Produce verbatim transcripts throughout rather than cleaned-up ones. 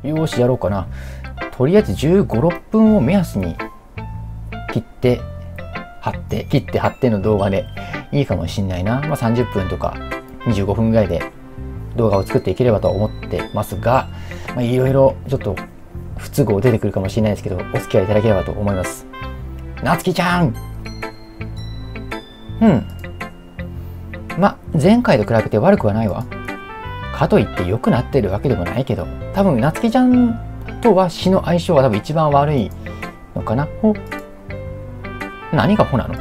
よーし、やろうかな。とりあえずじゅうご、ろっぷんを目安に切って貼って切って貼っての動画でいいかもしんないな。まあ、さんじゅっぷんとかにじゅうごふんぐらいで動画を作っていければと思ってますが、まあ、いろいろちょっと不都合出てくるかもしれないですけど、お付き合いいただければと思います。なつきちゃん、うん。ま、前回と比べて悪くはないわ。かといって良くなってるわけでもないけど、多分なつきちゃんとは詩の相性が多分一番悪いのかな。ほ何がほなの？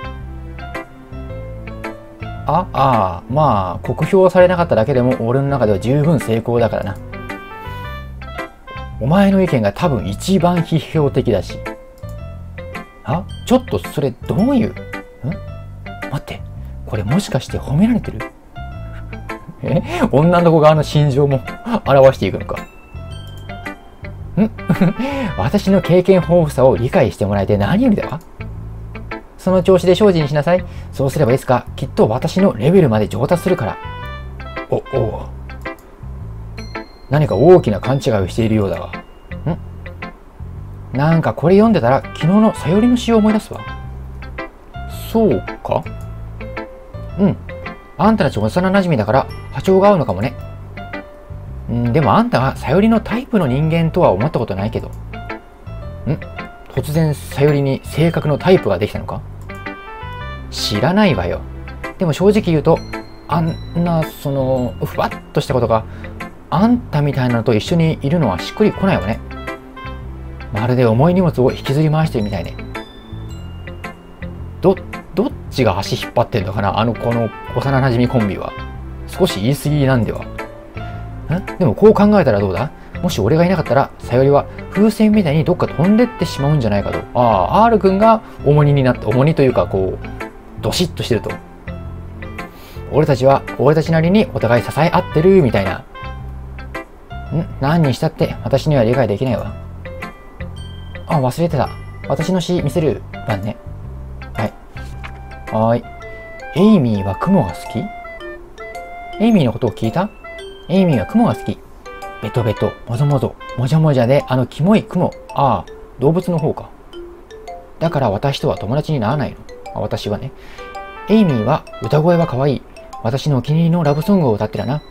ああ、まあ酷評されなかっただけでも俺の中では十分成功だからな。お前の意見が多分一番批評的だし。あ、ちょっとそれどういう？ん？待って、これもしかして褒められてる？え？女の子側の心情も表していくのか？ん私の経験豊富さを理解してもらえて何よりだわ。その調子で精進しなさい。そうすればいつかきっと私のレベルまで上達するから。お、おう。何か大きな勘違いをしているようだわ。ん？なんかこれ読んでたら昨日のさよりの詩を思い出すわ。そうか？うん。あんたたち幼馴染だから波長が合うのかもね。うん、でもあんたがさよりのタイプの人間とは思ったことないけど。ん？突然さよりに性格のタイプができたのか？知らないわよ。でも正直言うと、あんなそのふわっとしたことがあんたみたいなのと一緒にいるのはしっくりこないわね。まるで重い荷物を引きずり回してるみたいで。ど、どっちが足引っ張ってんのかな、あのこの幼馴染コンビは。少し言い過ぎなんでは。ん？でもこう考えたらどうだ？もし俺がいなかったら、さよりは風船みたいにどっか飛んでってしまうんじゃないかと。ああ、R 君が重荷になって、重荷というかこう、ドシッとしてると。俺たちは、俺たちなりにお互い支え合ってるみたいな。ん？何にしたって私には理解できないわ。あ、忘れてた。私の詩見せる番ね。はい。はーい。エイミーは雲が好き？エイミーのことを聞いた？エイミーは雲が好き。ベトベト、もぞもぞ、もじゃもじゃで、あのキモい雲。ああ、動物の方か。だから私とは友達にならないの。あ、私はね。エイミーは歌声は可愛い。私のお気に入りのラブソングを歌ってたな。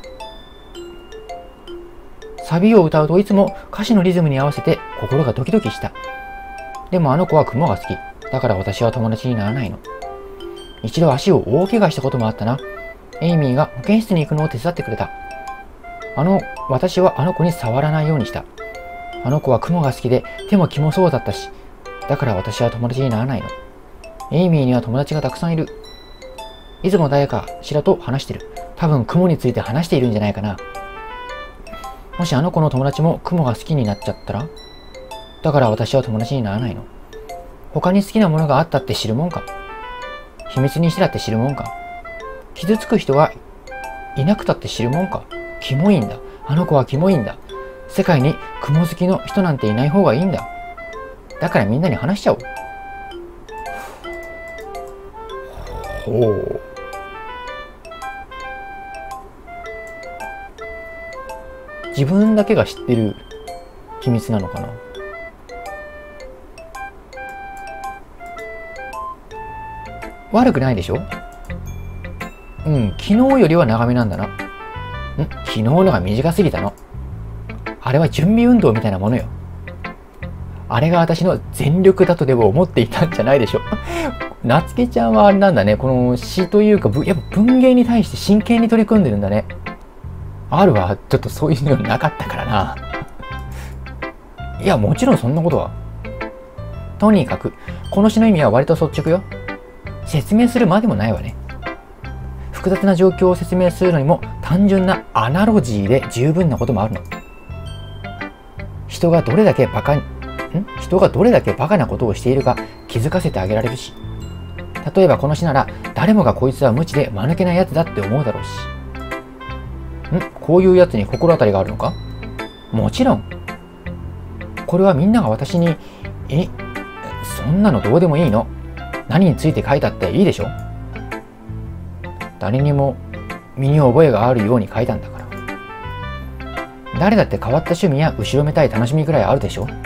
サビを歌うといつも歌詞のリズムに合わせて心がドキドキした。でもあの子は雲が好き。だから私は友達にならないの。一度足を大怪我したこともあったな。エイミーが保健室に行くのを手伝ってくれた。あの、私はあの子に触らないようにした。あの子は雲が好きで手もキモそうだったし。だから私は友達にならないの。エイミーには友達がたくさんいる。いつも誰かしらと話してる。多分雲について話しているんじゃないかな。もしあの子の友達も雲が好きになっちゃったら？だから私は友達にならないの。他に好きなものがあったって知るもんか。秘密にしてたって知るもんか。傷つく人がいなくたって知るもんか。キモいんだ。あの子はキモいんだ。世界に雲好きの人なんていない方がいいんだ。だからみんなに話しちゃおう。ほう。自分だけが知ってる秘密なのかな。悪くないでしょ？うん、昨日よりは長めなんだな。ん？昨日のが短すぎたの。あれは準備運動みたいなものよ。あれが私の全力だとでも思っていたんじゃないでしょ。なつけちゃんはあれなんだね。この詩というか、やっぱ文芸に対して真剣に取り組んでるんだね。R はちょっとそういうのなかったからな。いや、もちろんそんなことは。とにかく、この詩の意味は割と率直よ。説明するまでもないわね。複雑な状況を説明するのにも単純なアナロジーで十分なこともあるの。人がどれだけバカ、ん人がどれだけバカなことをしているか気づかせてあげられるし。例えばこの詩なら誰もがこいつは無知で間抜けなやつだって思うだろうし。んこういうやつに心当たりがあるのか？もちろん。これはみんなが私に、え、そんなのどうでもいいの。何について書いたっていいでしょ。誰にも身に覚えがあるように書いたんだから。 誰だって変わった趣味や後ろめたい楽しみくらいあるでしょ。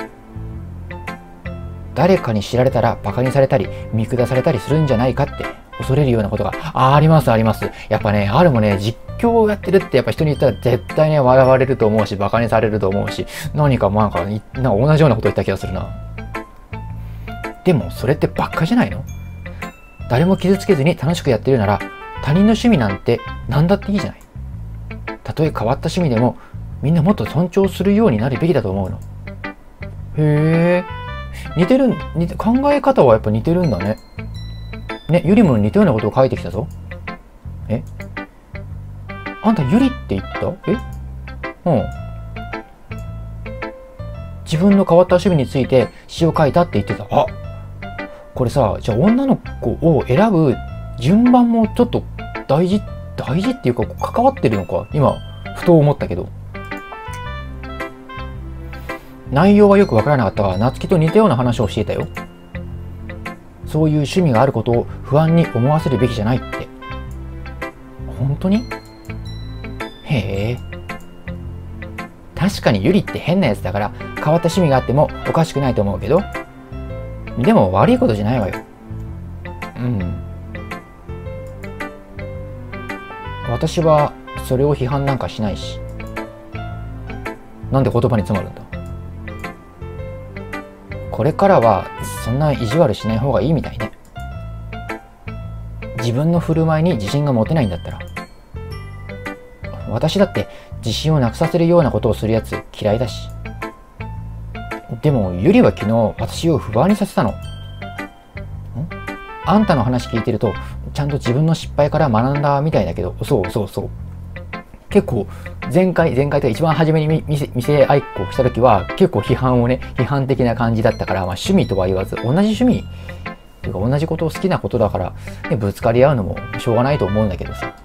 誰かに知られたらバカにされたり見下されたりするんじゃないかって恐れるようなことが あ, ありますあります。やっぱね、あるもね、実況をやってるってやっぱ人に言ったら絶対ね笑われると思うし、バカにされると思うし、何かなんかなんか同じようなこと言った気がするな。でもそれってばっかじゃないの？誰も傷つけずに楽しくやってるなら他人の趣味なんて何だっていいじゃない。たとえ変わった趣味でもみんなもっと尊重するようになるべきだと思うの。へえ、似てる、似て、考え方はやっぱ似てるんだね。ね、ゆりも似たようなことを書いてきたぞ。え？あんたゆりって言った？え？うん。自分の変わった趣味について詩を書いたって言ってた。あ、これさ、じゃあ女の子を選ぶ順番もちょっと大事、大事っていうか関わってるのか。今、ふと思ったけど。内容はよくわからなかったが、夏希と似たような話をしていたよ。そういう趣味があることを不安に思わせるべきじゃないって。本当に？へえ。確かにゆりって変なやつだから変わった趣味があってもおかしくないと思うけど、でも悪いことじゃないわよ。うん。私はそれを批判なんかしないし。なんで言葉に詰まるんだ。これからはそんな意地悪しない方がいいみたいね。自分の振る舞いに自信が持てないんだったら。私だって自信をなくさせるようなことをするやつ嫌いだし。でもゆりは昨日私を不安にさせたの。ん？あんたの話聞いてるとちゃんと自分の失敗から学んだみたいだけど、そうそうそう。結構前回前回と一番初めに店店愛好した時は結構批判をね批判的な感じだったから、まあ、趣味とは言わず同じ趣味っていうか同じことを好きなことだから、ね、ぶつかり合うのもしょうがないと思うんだけどさ。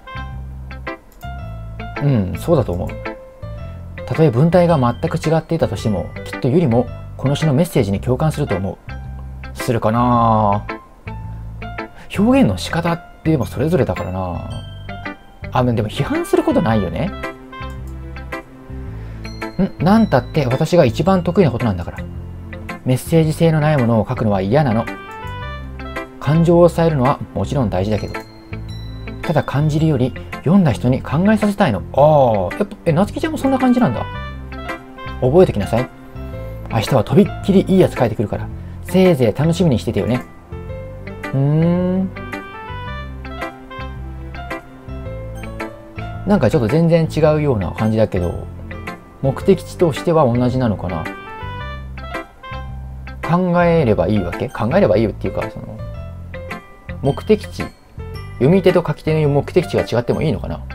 うん、そうだと思う。たとえ文体が全く違っていたとしてもきっとゆりもこの詩のメッセージに共感すると思う。するかな。表現の仕方ってでもそれぞれだからな。あ、でも批判することないよね。ん、なんたって私が一番得意なことなんだから。メッセージ性のないものを書くのは嫌なの。感情を抑えるのはもちろん大事だけど、ただ感じるより読んだ人に考えさせたいの。ああ、やっぱ、え、なつきちゃんもそんな感じなんだ。覚えてきなさい。明日はとびっきりいいやつ書いてくるから、せいぜい楽しみにしててよね。うーん。なんかちょっと全然違うような感じだけど、目的地としては同じなのかな。考えればいいわけ？考えればいいっていうか、その目的地、読み手と書き手の目的地が違ってもいいのかな。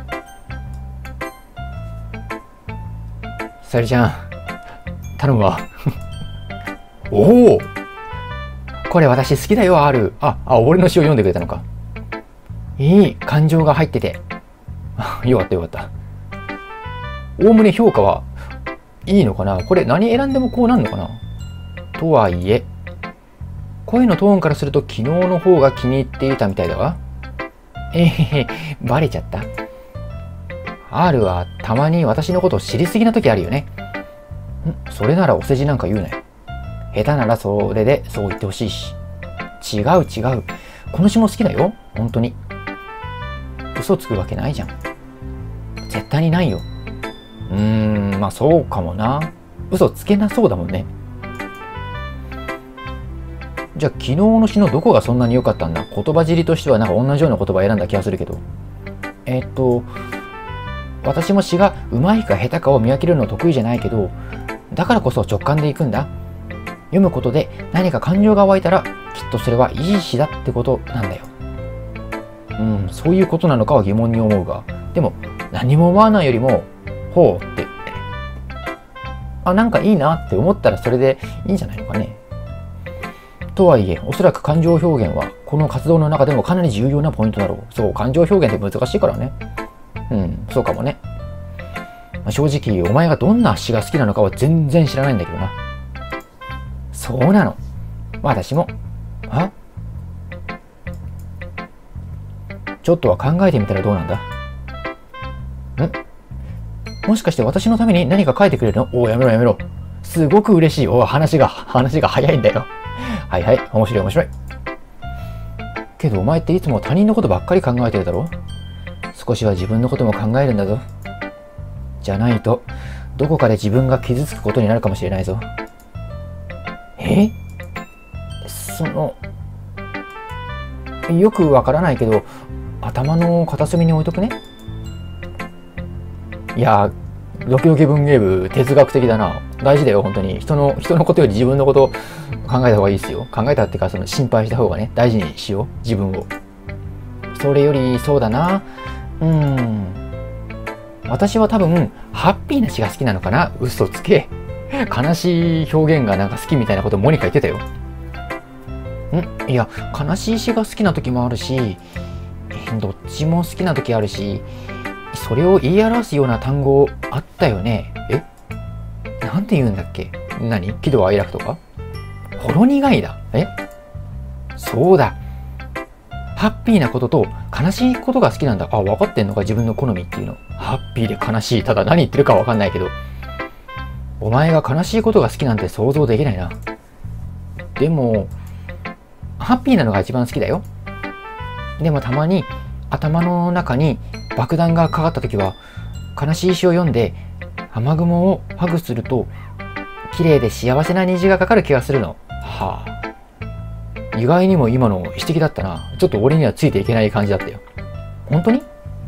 さゆりちゃん、頼むわ。おお、これ私好きだよ、ある。あ、あ、俺の詩を読んでくれたのか。いい感情が入ってて。よかったよかった。おおむね評価はいいのかな。これ何選んでもこうなんのかな。とはいえ、声のトーンからすると昨日の方が気に入っていたみたいだわ。えへへ、バレちゃった。R はたまに私のことを知りすぎな時あるよね。ん、それならお世辞なんか言うなよ。下手ならそれでそう言ってほしいし。違う違う。この詩も好きだよ。本当に。嘘つくわけないじゃん。絶対にないよ。うーん、まあそうかもな。嘘つけなそうだもんね。じゃあ昨日の詩のどこがそんなに良かったんだ。言葉尻としてはなんか同じような言葉を選んだ気がするけど。えー、っと、私も詩が上手いか下手かを見分けるの得意じゃないけど、だからこそ直感でいくんだ。読むことで何か感情が湧いたら、きっとそれはいい詩だってことなんだよ。うん、そういうことなのかは疑問に思うが、でも何も思わないよりも、ほうって、あ、なんかいいなって思ったらそれでいいんじゃないのかね。とはいえ、おそらく感情表現はこの活動の中でもかなり重要なポイントだろう。そう、感情表現って難しいからね。うん、そうかもね。まあ、正直、お前がどんな詩が好きなのかは全然知らないんだけどな。そうなの。私も。あ？ちょっとは考えてみたらどうなんだ？ん？ もしかして私のために何か書いてくれるの？おお、やめろやめろ。すごく嬉しい。おお、話が、話が早いんだよ。はいはい、面白い面白い。けどお前っていつも他人のことばっかり考えてるだろ？少しは自分のことも考えるんだぞ。じゃないと、どこかで自分が傷つくことになるかもしれないぞ。え？その、よくわからないけど、頭の片隅に置いとくね。いやー、ドキドキ文芸部哲学的だな。大事だよ、本当に。人の、人のことより自分のこと考えた方がいいですよ。考えたっていうか、その心配した方がね、大事にしよう、自分を。それより、そうだな。うーん。私は多分、ハッピーな詩が好きなのかな。嘘つけ。悲しい表現がなんか好きみたいなことモニカ言ってたよ。ん？いや、悲しい詩が好きな時もあるし、どっちも好きな時あるし、それを言い表すような単語あったよね。え？なんて言うんだっけ？何？喜怒哀楽とか？ほろ苦いだ。え？そうだ。ハッピーなことと悲しいことが好きなんだ。あ、分かってんのか、自分の好みっていうの。ハッピーで悲しい。ただ何言ってるか分かんないけど。お前が悲しいことが好きなんて想像できないな。でも、ハッピーなのが一番好きだよ。でもたまに頭の中に爆弾がかかった時は、悲しい詩を読んで雨雲をハグすると綺麗で幸せな虹がかかる気がするの。はあ。意外にも今の詩的だったな。ちょっと俺にはついていけない感じだったよ。本当に？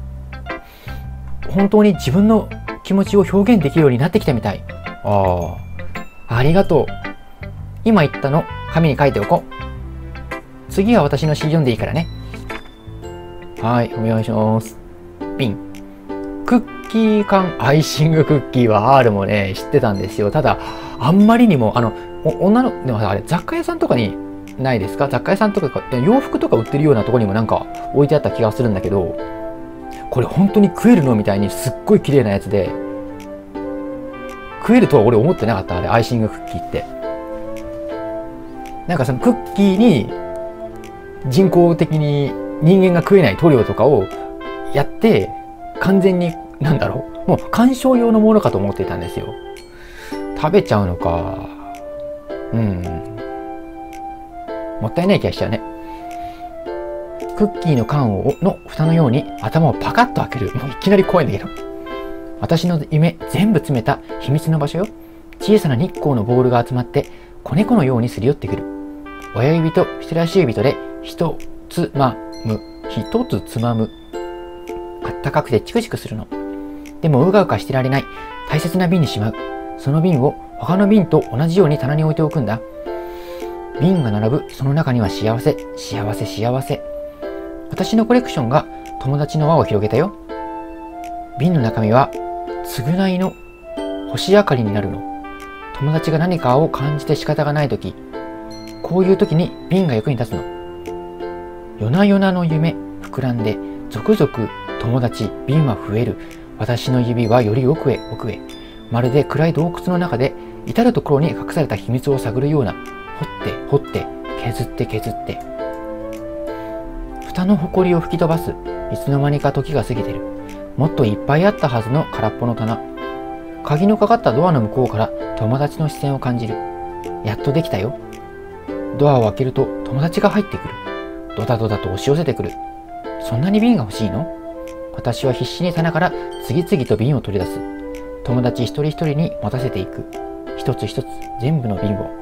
本当に自分の気持ちを表現できるようになってきたみたい。ああ。ありがとう。今言ったの紙に書いておこう。次は私の詩読んでいいからね。はい、お願いします。ピン。クッキー缶アイシングクッキーは R もね、知ってたんですよ。ただ、あんまりにも、あの、女の、でもあれ、雑貨屋さんとかにないですか？雑貨屋さんとか、洋服とか売ってるようなところにもなんか置いてあった気がするんだけど、これ本当に食えるのみたいにすっごい綺麗なやつで、食えるとは俺思ってなかった、あれ、アイシングクッキーって。なんかそのクッキーに人工的に人間が食えない塗料とかをやって、完全に、なんだろう、もう鑑賞用のものかと思っていたんですよ。食べちゃうのか。うん。もったいない気がしちゃうね。クッキーの缶をの蓋のように頭をパカッと開ける。もういきなり怖いんだけど。私の夢全部詰めた秘密の場所よ。小さな日光のボールが集まって子猫のようにすり寄ってくる。親指と人差し指とで一つまむ。一つつまむ。あったかくてチクチクするの。でもうがうかしてられない。大切な瓶にしまう。その瓶を他の瓶と同じように棚に置いておくんだ。瓶が並ぶその中には幸せ、幸せ、幸せ。私のコレクションが友達の輪を広げたよ。瓶の中身は償いの星明かりになるの。友達が何かを感じて仕方がないとき、こういうときに瓶が役に立つの。夜な夜なの夢膨らんで、続々友達、瓶は増える。私の指はより奥へ奥へ。まるで暗い洞窟の中で至るところに隠された秘密を探るような。掘って掘って削って削って。蓋のほこりを吹き飛ばす。いつの間にか時が過ぎてる。もっといっぱいあったはずの空っぽの棚。鍵のかかったドアの向こうから友達の視線を感じる。やっとできたよ。ドアを開けると友達が入ってくる。ドタドタと押し寄せてくる。そんなに瓶が欲しいの？私は必死に棚から次々と瓶を取り出す。友達一人一人に持たせていく。一つ一つ全部の瓶を。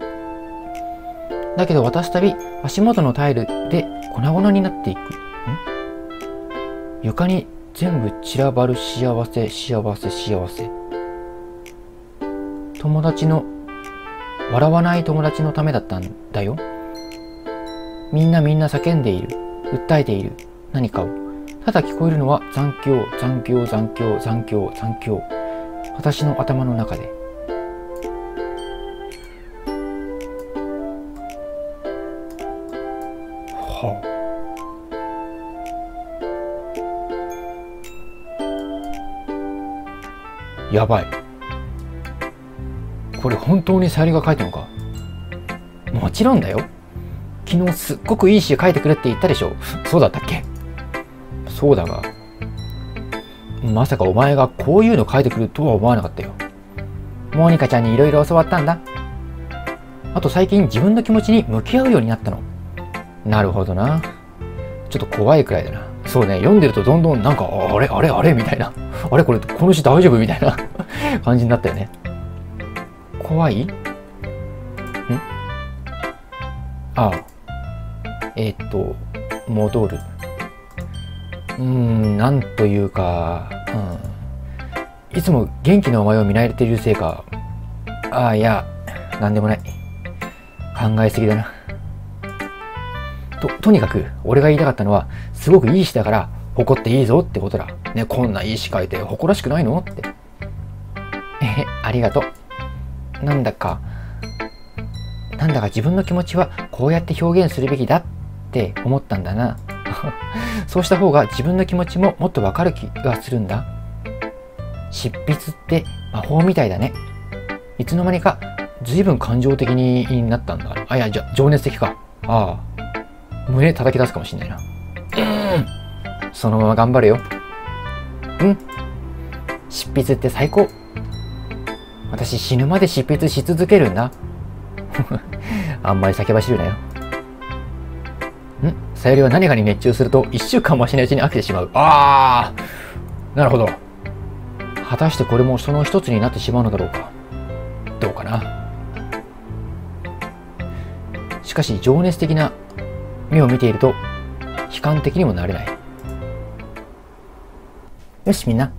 だけど渡すたび足元のタイルで粉々になっていく。ん？床に全部散らばる幸せ、幸せ、幸せ。友達の、笑わない友達のためだったんだよ。みんなみんな叫んでいる。訴えている。何かを。ただ聞こえるのは残響、残響、残響、残響、残響。私の頭の中で。はあ。やばい。これ本当にさゆりが書いたのか？もちろんだよ。昨日すっごくいい詩書いてくれって言ったでしょ。そうだったっけ？そうだが。 まさかお前がこういうの書いてくるとは思わなかったよ。モニカちゃんにいろいろ教わったんだ。あと最近自分の気持ちに向き合うようになったの。なるほどな。ちょっと怖いくらいだな。そうね、読んでるとどんどんなんか、あれあれあれみたいな。あれこれ、この詩大丈夫みたいな感じになったよね。怖い？ん？ああ。えー、っと、戻る。うーん、なんというか、うん。いつも元気なお前を見慣れているせいか。ああ、いや、なんでもない。考えすぎだな。と、とにかく、俺が言いたかったのは、すごくいい詩だから、誇っていいぞってことだ。ね、こんないい詩書いて誇らしくないのって。えへ、ありがとう。なんだか、なんだか自分の気持ちはこうやって表現するべきだって思ったんだな。そうした方が自分の気持ちももっとわかる気がするんだ。執筆って魔法みたいだね。いつの間にか随分感情的になったんだ。あ、いや、じゃ、情熱的か。ああ。胸叩き出すかもしんないな。うん。そのまま頑張るよ。うん。執筆って最高。私死ぬまで執筆し続けるんだ。あんまり先走るなよ。ん？さゆりは何かに熱中すると一週間もしないうちに飽きてしまう。ああ、なるほど。果たしてこれもその一つになってしまうのだろうか。どうかな。しかし情熱的な目を見ていると悲観的にもなれない。よしみんな、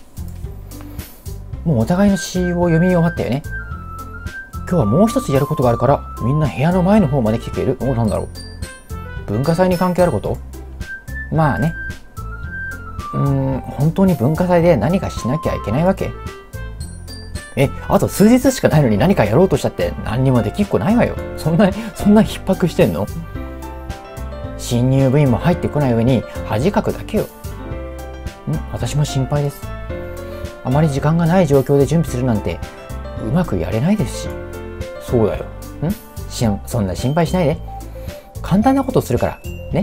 もうお互いの詩を読み終わったよね。今日はもう一つやることがあるからみんな部屋の前の方まで来てくれる？お、なんだろう。文化祭に関係あること？まあね。うーん、本当に文化祭で何かしなきゃいけないわけ？え、あと数日しかないのに何かやろうとしたって何にもできっこないわよ。そんな、そんな逼迫してんの？新入部員も入ってこない上に恥かくだけよ。ん？私も心配です。あまり時間がない状況で準備するなんてうまくやれないですし。そうだよ。ん？しそんな心配しないで。簡単なことをするからね。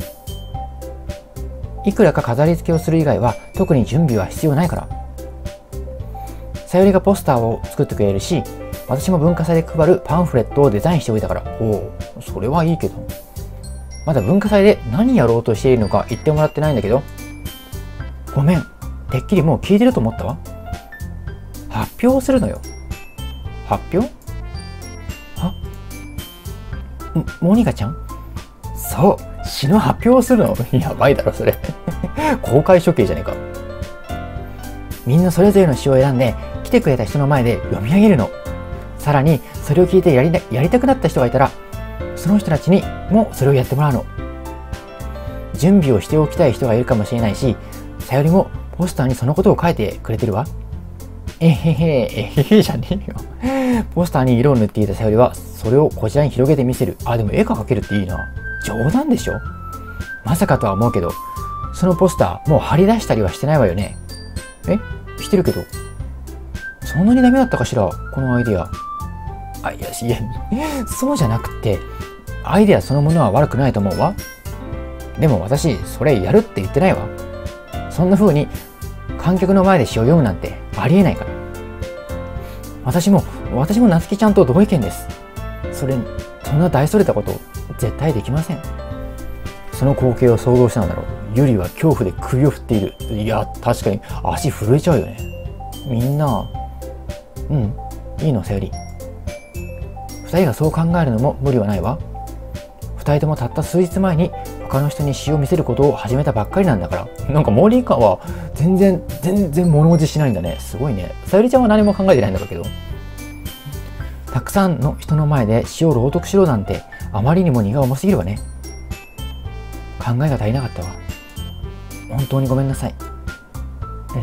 いくらか飾り付けをする以外は特に準備は必要ないから。さゆりがポスターを作ってくれるし、私も文化祭で配るパンフレットをデザインしておいたから。おお、それはいいけど。まだ文化祭で何やろうとしているのか言ってもらってないんだけど。ごめん、てっきりもう聞いてると思ったわ。発表するのよ。発表？は？モニカちゃん？そう、詩の発表をするの？やばいだろそれ。公開処刑じゃねえか。みんなそれぞれの詩を選んで来てくれた人の前で読み上げるの。さらにそれを聞いてやり、やりたくなった人がいたらその人たちにもそれをやってもらうの。準備をしておきたい人がいるかもしれないし、さゆりもポスターにそのことを書いてくれてるわ。えへへ、えへへじゃねえよ。ポスターに色を塗っていたさゆりはそれをこちらに広げてみせる。あ、でも絵が描けるっていいな。冗談でしょ？まさかとは思うけど、そのポスターもう貼り出したりはしてないわよね。え？してるけど。そんなにダメだったかしら、このアイデア。あ、いや、いや、そうじゃなくて、アイデアそのものは悪くないと思うわ。でも私、それやるって言ってないわ。そんな風に観客の前で詩を読むなんてありえないから。私も、私もなつきちゃんと同意見です。それ、そんな大それたこと、絶対できません。その光景を想像したのだろう。ゆりは恐怖で首を振っている。いや、確かに足震えちゃうよね。みんな、うん、いいの、さゆり。二人がそう考えるのも無理はないわ。二人ともたった数日前に他の人に詩を見せることを始めたばっかりなんだから。なんかモリカは全然全然物おじしないんだね。すごいね。さゆりちゃんは何も考えてないんだろうけど、たくさんの人の前で詩を朗読しろなんてあまりにも荷が重すぎるわね。考えが足りなかったわ。本当にごめんなさい。うん。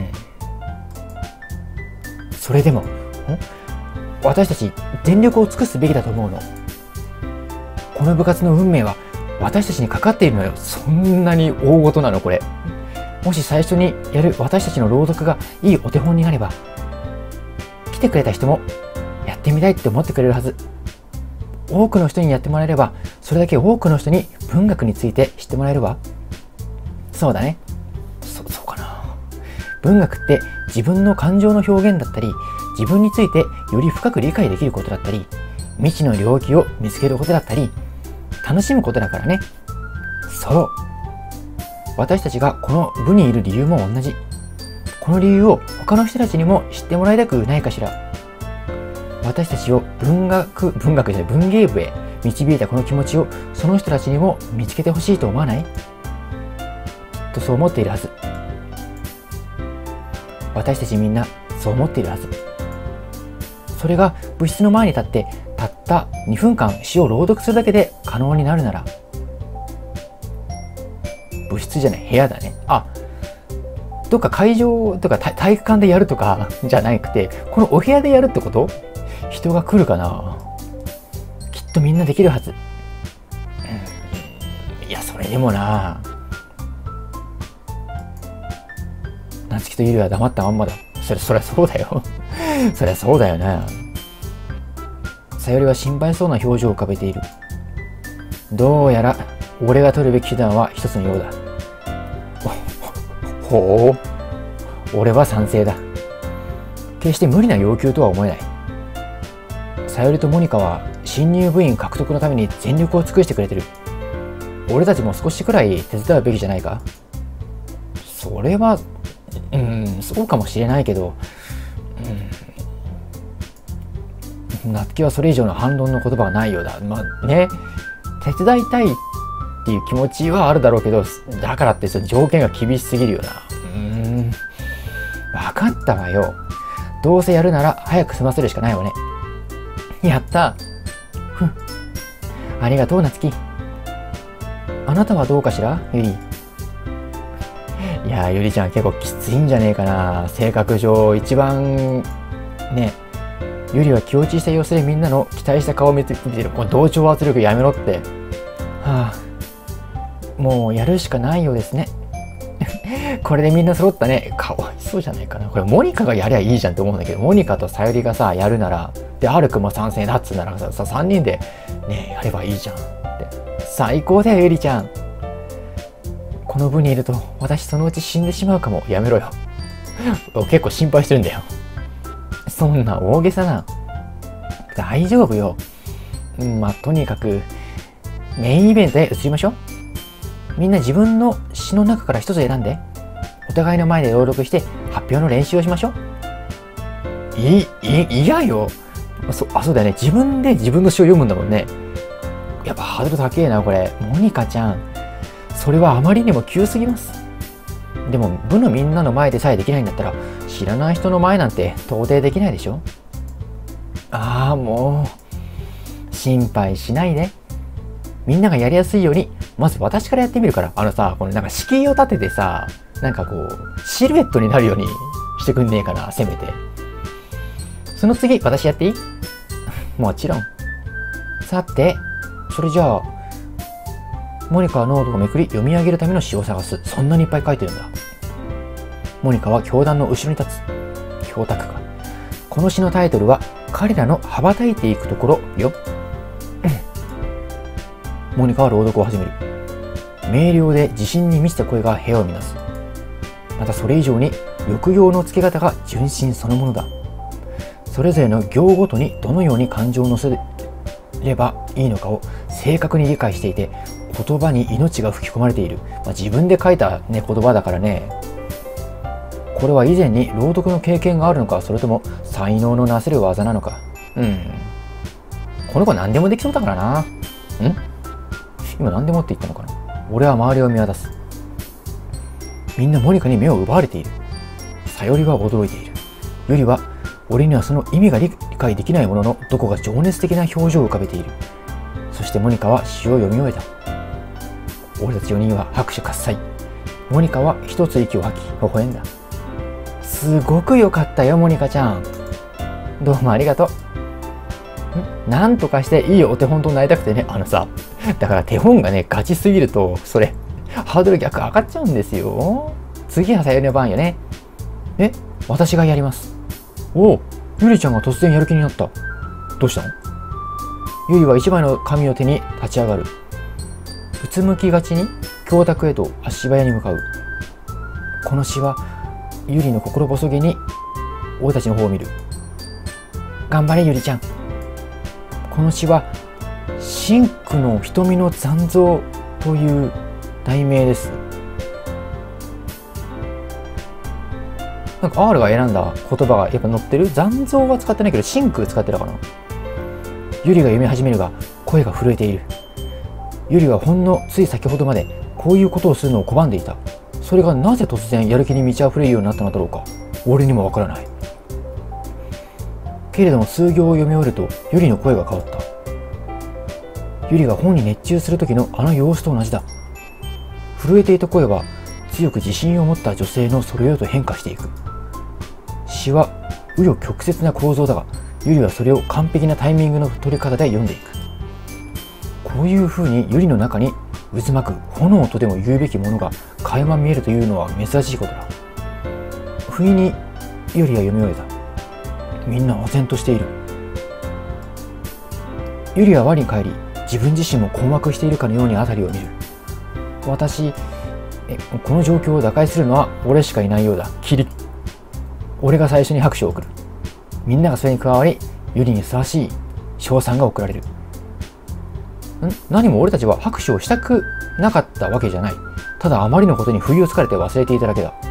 それでも私たち全力を尽くすべきだと思うの。この部活の運命は私たちにかかっているのよ。そんなに大事なのこれ。もし最初にやる私たちの朗読がいいお手本になれば、来てくれた人もやってみたいって思ってくれるはず。多くの人にやってもらえれば、それだけ多くの人に文学について知ってもらえるわ。そうだね。そ、そうかな。 文学って自分の感情の表現だったり、自分についてより深く理解できることだったり、未知の領域を見つけることだったり、楽しむことだからね。そう。私たちがこの部にいる理由も同じ。この理由を他の人たちにも知ってもらいたくないかしら。私たちを文学、文学じゃない文芸部へ導いたこの気持ちをその人たちにも見つけてほしいと思わない？きっとそう思っているはず。私たちみんなそう思っているはず。それが部室の前に立ってたったにふんかん詩を朗読するだけで可能になるなら、部室じゃない部屋だね。あ、どっか会場とか体育館でやるとかじゃなくて、このお部屋でやるってこと？人が来るかな？きっとみんなできるはず。うん、いや、それでもな、夏希とゆりは黙ったまんまだ。それ、そりゃそうだよ。そりゃそうだよな。さよりは心配そうな表情を浮かべている。どうやら俺が取るべき手段は一つのようだ。ほう、俺は賛成だ。決して無理な要求とは思えない。さよりとモニカは新入部員獲得のために全力を尽くしてくれてる。俺たちも少しくらい手伝うべきじゃないか。それは、うん、そうかもしれないけど、うん、夏希はそれ以上の反論の言葉がないようだ。まあね、手伝いたいっていう気持ちはあるだろうけど、だからってその条件が厳しすぎるよな。うーん、分かったわよ。どうせやるなら早く済ませるしかないわね。やった。ふん。ありがとう、夏希。あなたはどうかしら、ゆり。いやー、ゆりちゃん結構きついんじゃねえかな。性格上一番ね、ゆりは気落ちした様子でみんなの期待した顔を見てる。この同調圧力やめろって。はあ、もうやるしかないようですね。これでみんな揃ったね。かわいそうじゃないかな。これモニカがやりゃいいじゃんって思うんだけど、モニカとさゆりがさやるなら、でアルクも賛成だっつうならさ、ささんにんでねやればいいじゃんって。最高だよ、ゆりちゃん。この部にいると私そのうち死んでしまうかも。やめろよ。結構心配してるんだよ。そんな大げさな。大丈夫よ。まあとにかくメインイベントへ移りましょう。みんな自分の詩の中から一つ選んで、お互いの前で朗読して発表の練習をしましょう。い、い、嫌よ。そ、あ、そうだよね。自分で自分の詩を読むんだもんね。やっぱハードル高えな、これ。モニカちゃん。それはあまりにも急すぎます。でも、部のみんなの前でさえできないんだったら、知らない人の前なんて到底できないでしょ。ああ、もう、心配しないで。みんながやりやすいように、まず私からやってみるから。あのさ、このなんか敷居を立ててさ、なんかこう、シルエットになるようにしてくんねえかな、せめて。その次、私やっていい？もちろん。さて、それじゃあ、モニカはノートをめくり読み上げるための詩を探す。そんなにいっぱい書いてるんだ。モニカは教壇の後ろに立つ。教卓か。この詩のタイトルは、彼らの羽ばたいていくところよ。モニカは朗読を始める。明瞭で自信に満ちた声が部屋を乱す。またそれ以上に抑揚のつけ方が純真そのものだ。それぞれの行ごとにどのように感情を乗せればいいのかを正確に理解していて、言葉に命が吹き込まれている。まあ、自分で書いた、ね、言葉だからね。これは以前に朗読の経験があるのか、それとも才能のなせる技なのか。うん。この子何でもできそうだからな。ん？今何でもって言ったのかな。俺は周りを見渡す。みんなモニカに目を奪われている。さよりは驚いている。ゆりは俺にはその意味が理解できないものの、どこか情熱的な表情を浮かべている。そしてモニカは詩を読み終えた。俺たちよにんは拍手喝采。モニカは一つ息を吐き微笑んだ。すごく良かったよ、モニカちゃん。どうもありがとう。なんとかしていいお手本となりたくてね。あのさ、だから手本がねガチすぎるとそれハードル逆上がっちゃうんですよ。次はさゆりの番よね。え、私がやります。おお、ゆりちゃんが突然やる気になった。どうしたの？ゆりは一枚の紙を手に立ち上がる。うつむきがちに教卓へと足早に向かう。この詩はゆりの心細げに俺たちの方を見る。頑張れゆりちゃん。この詩は真紅の瞳の残像という題名です。なんか R が選んだ言葉がやっぱ載ってる。残像は使ってないけど真紅使ってたかな。ゆりが読み始めるが声が震えている。ゆりはほんのつい先ほどまでこういうことをするのを拒んでいた。それがなぜ突然やる気に満ち溢れるようになったのだろうか。俺にもわからない。けれども数行を読み終わるとゆりの声が変わった。ゆりが本に熱中する時のあの様子と同じだ。震えていた声は強く自信を持った女性のそれよと変化していく。詩は紆余曲折な構造だが、ゆりはそれを完璧なタイミングの取り方で読んでいく。こういう風にゆりの中に渦巻く炎とでも言うべきものが垣間見えるというのは珍しいことだ。不意にゆりは読み終えた。みんな唖然としている。ゆりは我に返り、自分自身も困惑しているかのように辺りを見る。私えこの状況を打開するのは俺しかいないようだ。キリッ。俺が最初に拍手を送る。みんながそれに加わり、ゆりにふさわしい称賛が送られる。ん何も俺たちは拍手をしたくなかったわけじゃない。ただあまりのことに不意をつかれて忘れていただけだ。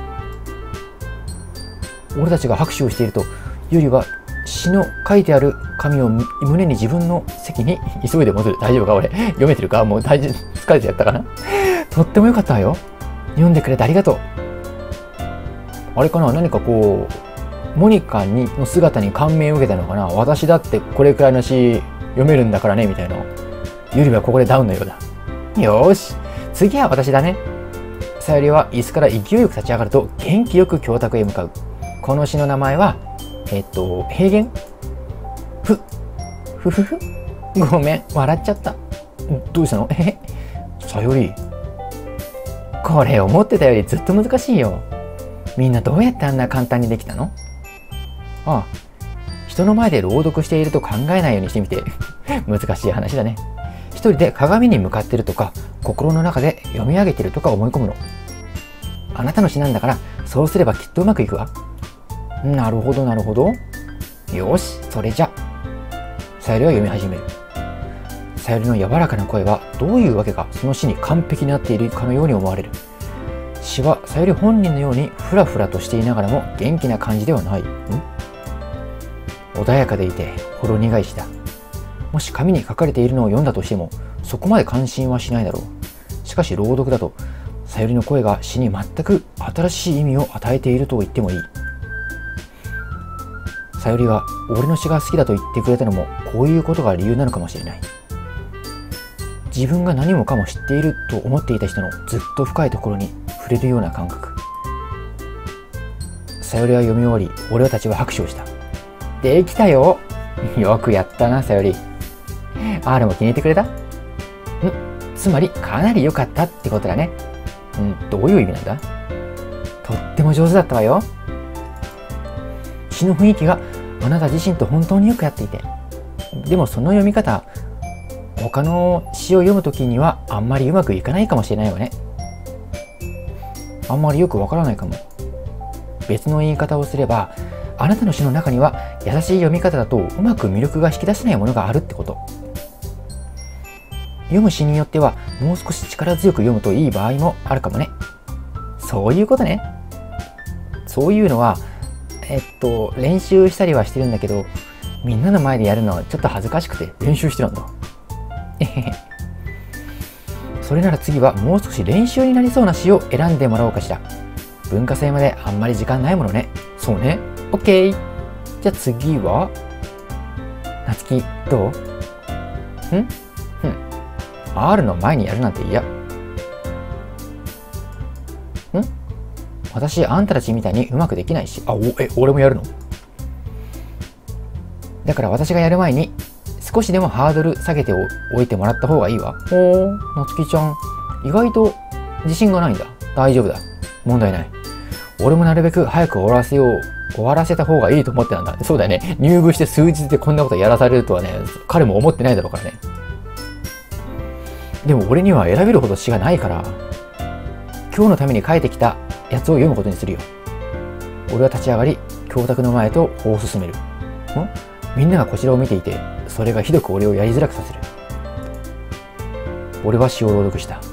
俺たちが拍手をしていると、ゆりは詩の書いてある紙を胸に自分の席に急いで戻る。大丈夫か俺読めてるか。もう大丈夫、疲れてやったかな。とってもよかったわよ。読んでくれてありがとう。あれかな、何かこうモニカにの姿に感銘を受けたのかな。私だってこれくらいの詩読めるんだからねみたいな。ゆりはここでダウンのようだ。よーし、次は私だね。さゆりは椅子から勢いよく立ち上がると元気よく教卓へ向かう。この詩の名前はえっと平原。ふふふふごめん笑っちゃった。どうしたの。えさゆり、これ思ってたよりずっと難しいよ。みんなどうやってあんな簡単にできたの。ああ、人の前で朗読していると考えないようにしてみて難しい話だね。一人で鏡に向かってるとか心の中で読み上げてるとか思い込むの。あなたの詩なんだからそうすればきっとうまくいくわ。なるほどなるほど。よし、それじゃ。さゆりは読み始める。さゆりの柔らかな声はどういうわけかその詩に完璧になっているかのように思われる。詩はさゆり本人のようにフラフラとしていながらも元気な感じではない。ん穏やかでいてほろ苦い詩だ。もし紙に書かれているのを読んだとしてもそこまで関心はしないだろう。しかし朗読だとさゆりの声が詩に全く新しい意味を与えていると言ってもいい。さゆりは俺の詩が好きだと言ってくれたのもこういうことが理由なのかもしれない。自分が何もかも知っていると思っていた人のずっと深いところに触れるような感覚。さゆりは読み終わり、俺たちは拍手をした。できたよ。よくやったなさゆり。R も気に入ってくれた？んつまりかなり良かったってことだね。んどういう意味なんだ？とっても上手だったわよ。詩の雰囲気があなた自身と本当によくやっていて、でもその読み方他の詩を読むときにはあんまりうまくいかないかもしれないわね。あんまりよくわからないかも。別の言い方をすれば、あなたの詩の中には優しい読み方だとうまく魅力が引き出せないものがあるってこと。読む詩によってはもう少し力強く読むといい場合もあるかもね。そういうことね。そういうのはえっと練習したりはしてるんだけど、みんなの前でやるのはちょっと恥ずかしくて練習してたんだ。それなら次はもう少し練習になりそうな詩を選んでもらおうかしら。文化祭まであんまり時間ないものね。そうね。オッケー。じゃあ次はなつきどう？ん？うん。R の前にやるなんて嫌。ん？私あんたたちみたいにうまくできないし。あ、おえ俺もやるの？だから私がやる前に少しでもハードル下げておいてもらった方がいいわ。ほー、なつきちゃん意外と自信がないんだ。大丈夫だ、問題ない。俺もなるべく早く終わらせよう終わらせた方がいいと思ってたんだ。そうだよね、入部して数日でこんなことやらされるとはね、彼も思ってないだろうからね。でも俺には選べるほど詩がないから、今日のために書いてきたやつを読むことにするよ。 俺は立ち上がり、教卓の前へと歩を進める。んみんながこちらを見ていて、それがひどく俺をやりづらくさせる。俺は詩を朗読した。